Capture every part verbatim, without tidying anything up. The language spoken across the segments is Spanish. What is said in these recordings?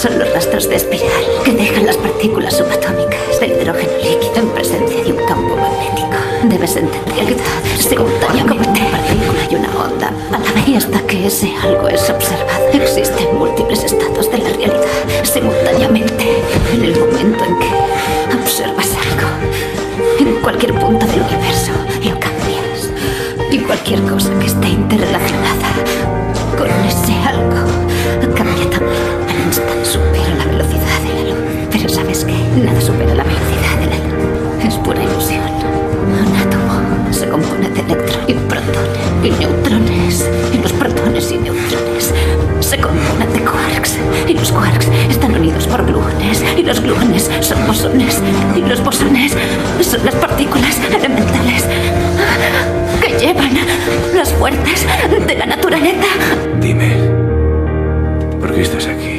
son los rastros de espiral que dejan las partículas subatómicas del hidrógeno líquido en presencia de un campo magnético. Debes entender que simultáneamente una partícula y una onda a la vez, y hasta que ese algo es observado, existen múltiples estados de la realidad simultáneamente. En el momento en que observas algo, en cualquier punto del universo, lo cambias. Y cualquier cosa que esté interrelacionada con ese algo cambia también. Al instante supera la velocidad de la luz. Pero ¿sabes qué? Nada supera la velocidad de la luz. Es pura ilusión. Un átomo se compone de electrones y protones y neutrones. Y los protones y neutrones se componen de quarks. Y los quarks están unidos por gluones. Y los gluones son bosones. Y los bosones son las partículas elementales que llevan las fuerzas de la naturaleza. Dime, ¿por qué estás aquí?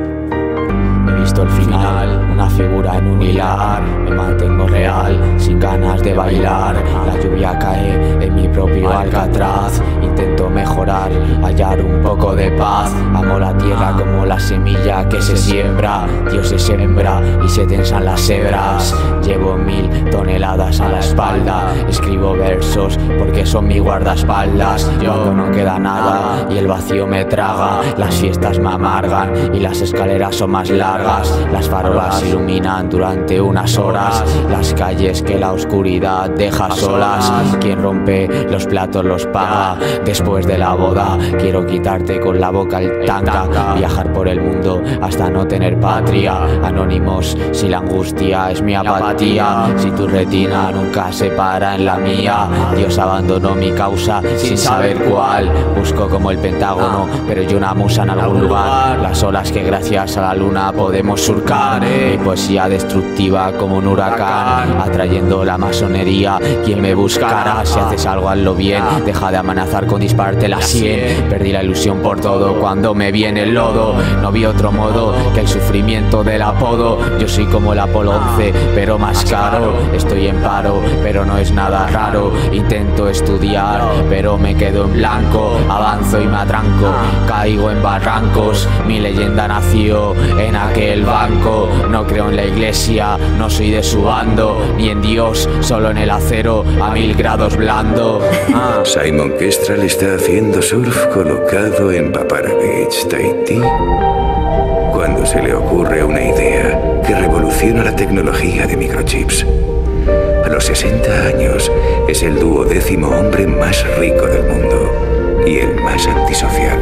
He visto el final, una figura en un hilar. Me mantengo real, sin ganas de bailar. La lluvia cae en mi propio Alcatraz. Intento mejorar, hallar un poco de paz. Amo la tierra como la semilla que se siembra. Dios se sembra y se tensan las hebras. Llevo mil toneladas a la espalda. Escribo versos porque son mi guardaespaldas. Cuando no queda nada y el vacío me traga, las fiestas me amargan y las escaleras son más largas. Las farolas iluminan durante unas horas las calles que la oscuridad deja solas. Quien rompe los platos los paga. Después de la boda quiero quitarte con la boca el tanga. Viajar por el mundo hasta no tener patria. Anónimos si la angustia es mi apatía. Si tu retina nunca se para en la mía. Dios abandonó mi causa sin saber cuál. Busco como el Pentágono pero yo una musa en algún lugar. Las olas que gracias a la luna podemos surcar. Mi poesía destructiva como un huracán, atrayendo la masonería. Quien me buscará, si haces algo hazlo bien. Deja de amenazar con dispararte la sien. Perdí la ilusión por todo cuando me viene el lodo. No vi otro modo que el sufrimiento del apodo. Yo soy como el Apolo once pero más caro. Estoy en paro pero no es nada raro. Intento estudiar pero me quedo en blanco. Avanzo y me atranco, caigo en barrancos. Mi leyenda nació en aquel banco. No creo en la iglesia, no soy de su bando. Ni en Dios, solo en el acero a mil grados blando. ah. Simon Kestrel está haciendo surf colocado en Papara Beach, Tahití, cuando se le ocurre una idea que revoluciona la tecnología de microchips. A los sesenta años es el duodécimo hombre más rico del mundo y el más antisocial.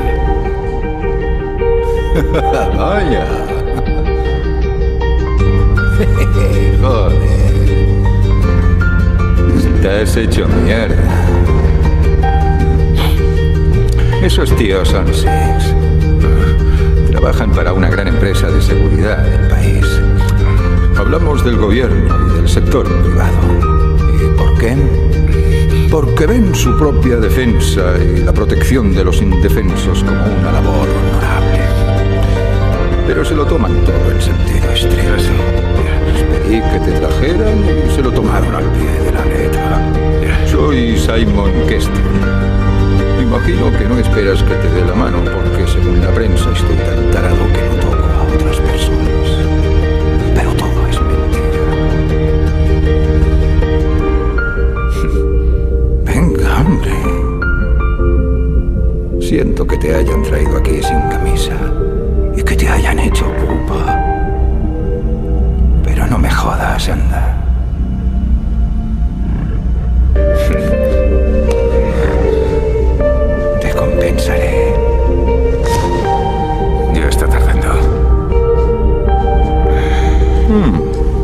Vaya. Joder. Estás hecho mierda. Esos tíos son Six. Trabajan para una gran empresa de seguridad del país. Hablamos del gobierno y del sector privado. ¿Y por qué? Porque ven su propia defensa y la protección de los indefensos como una labor honorable. Pero se lo toman todo en sentido estricto. Les pedí que te trajeran y se lo tomaron al pie de la letra. Soy Simon Kestrel. Imagino que no esperas que te dé la mano porque según la prensa estoy tan tarado que no toco a otras personas. Pero todo es mentira. Venga, hombre. Siento que te hayan traído aquí sin camisa y que te hayan hecho pupa. Pero no me jodas, anda. Te compensaré. Ya está tardando. Hmm.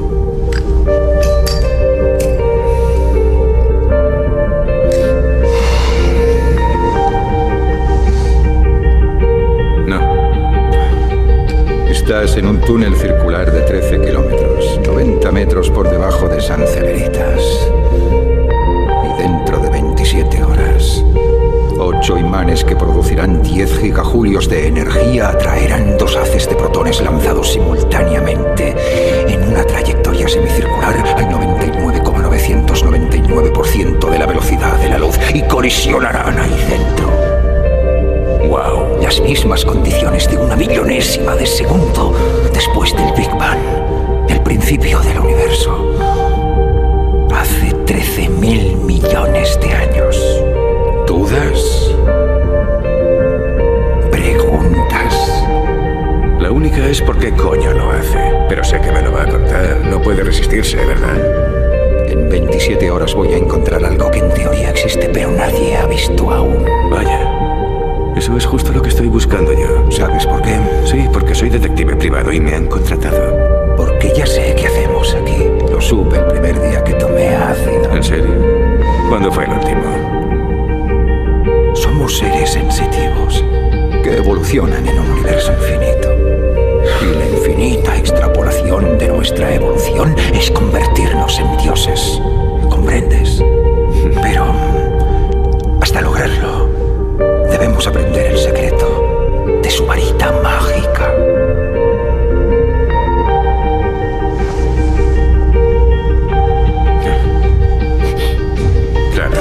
Estás en un túnel circular de trece kilómetros, noventa metros por debajo de San Celeritas. Y dentro de veintisiete horas, ocho imanes que producirán diez gigajulios de energía atraerán dos haces de protones lanzados simultáneamente en una trayectoria semicircular al noventa y nueve coma novecientos noventa y nueve por ciento de la velocidad de la luz y colisionarán ahí dentro. ¡Wow! Las mismas mismas condiciones de una millonésima de segundo después del Big Bang, el principio del universo. Hace trece mil millones de años. ¿Dudas? ¿Preguntas? La única es por qué coño lo hace. Pero sé que me lo va a contar. No puede resistirse, ¿verdad? En veintisiete horas voy a encontrar algo que en teoría existe, pero nadie ha visto aún. Vaya. Eso es justo lo que estoy buscando yo. ¿Sabes por qué? Sí, porque soy detective privado y me han contratado. Porque ya sé qué hacemos aquí. Lo supe el primer día que tomé ácido. ¿En serio? ¿Cuándo fue el último? Somos seres sensitivos que evolucionan en un universo infinito. Y la infinita extrapolación de nuestra evolución es convertirnos en dioses. ¿Comprendes? Pero hasta lograrlo, debemos aprender el secreto de su varita mágica. Claro.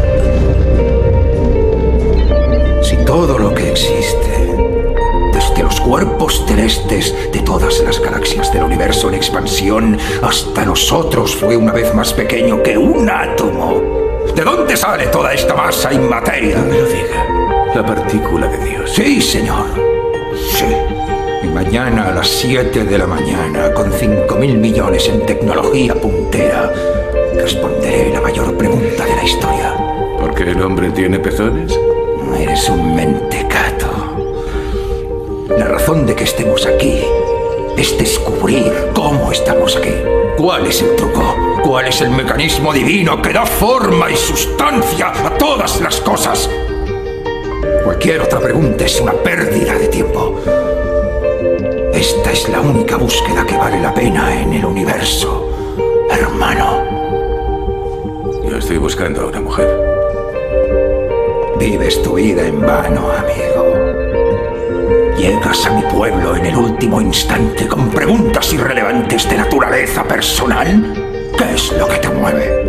Si todo lo que existe, desde los cuerpos celestes de todas las galaxias del universo en expansión hasta nosotros, fue una vez más pequeño que un átomo, ¿de dónde sale toda esta masa inmateria? No me lo diga. La partícula de Dios. Sí, señor. Sí. Y mañana a las siete de la mañana, con cinco mil millones en tecnología puntera, responderé la mayor pregunta de la historia. ¿Por qué el hombre tiene pezones? Eres un mentecato. La razón de que estemos aquí es descubrir cómo estamos aquí. ¿Cuál es el truco? ¿Cuál es el mecanismo divino que da forma y sustancia a todas las cosas? Cualquier otra pregunta es una pérdida de tiempo. Esta es la única búsqueda que vale la pena en el universo, hermano. Yo estoy buscando a una mujer. Vives tu vida en vano, amigo. Llegas a mi pueblo en el último instante con preguntas irrelevantes de naturaleza personal. ¿Qué es lo que te mueve?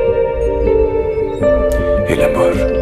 El amor.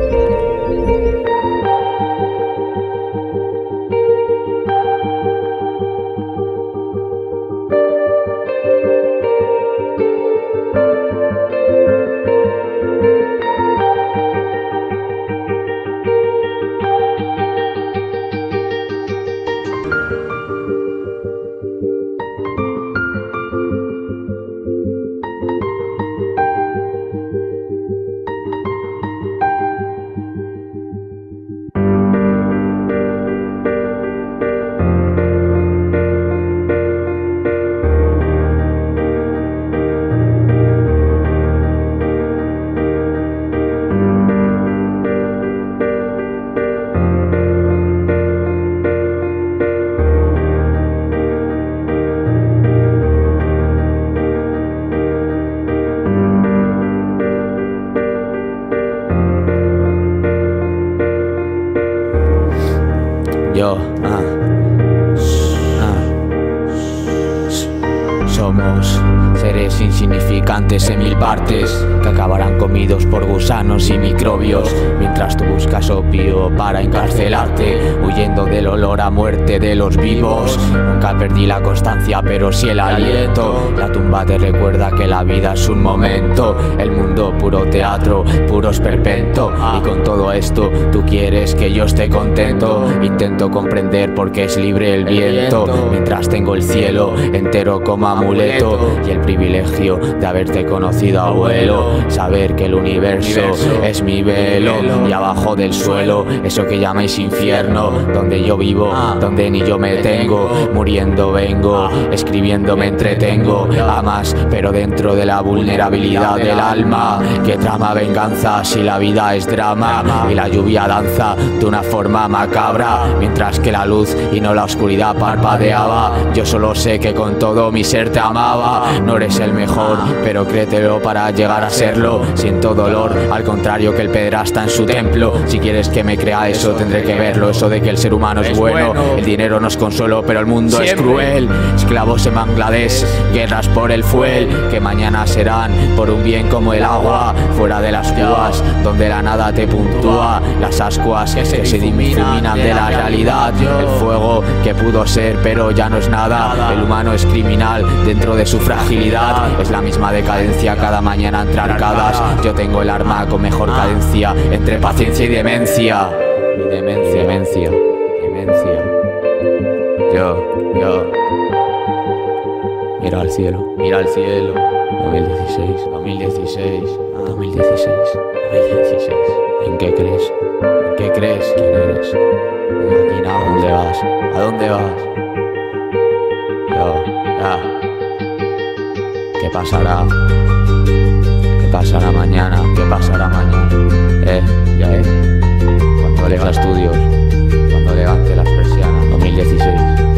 Yo, ah, ah, somos seres insignificantes en mil partes que acabarán comidos por gusanos y microbios mientras tú buscas opio para encarcelarte, huyendo del olor a muerte de los vivos. Nunca perdí la constancia, pero sí el aliento. La tumba te recuerda que la vida es un momento, el mundo puro teatro, puro esperpento. Y con todo esto tú quieres que yo esté contento. Intento comprender por qué es libre el viento, mientras tengo el cielo entero como amuleto y el privilegio de haberte conocido, abuelo. Saber que el universo es mi velo y abajo del suelo eso que llamáis infierno, donde yo vivo, donde ni yo me tengo. Muriendo vengo, escribiendo me entretengo. Amas, pero dentro de la vulnerabilidad del alma, que trama venganza si la vida es drama. Y la lluvia danza de una forma macabra, mientras que la luz y no la oscuridad parpadeaba. nada. Yo solo sé que con todo mi ser te amaba. No eres el mejor, pero créetelo para llegar a serlo. Siento dolor, al contrario que el pederasta en su templo. Si quieres que me crea eso, tendré que verlo. Eso de que el ser humano es bueno, el dinero no es consuelo, pero el mundo es cruel. Esclavos en Bangladesh, guerras por el fuel, que mañana serán por un bien como el agua. Fuera de las cubas, donde la nada te puntúa. Las ascuas que se difuminan de la realidad. El fuego que pudo ser pero ya no es nada. El humano es criminal dentro de su fragilidad. Es la misma decadencia cada mañana entre arcadas. Yo tengo el arma con mejor cadencia entre paciencia y demencia. Y demencia, demencia, demencia. Yo, yo mira al cielo, mira al cielo. dos mil dieciséis, dos mil dieciséis, dos mil dieciséis, dos mil dieciséis. ¿En qué crees? ¿En qué crees? ¿Quién eres? Aquí nada. ¿A dónde vas? ¿A dónde vas? Yo, ya. ¿Qué pasará? ¿Qué pasará mañana? ¿Qué pasará mañana? Eh, ya eh. Cuando llega a estudios, cuando levante las persianas. dos mil dieciséis.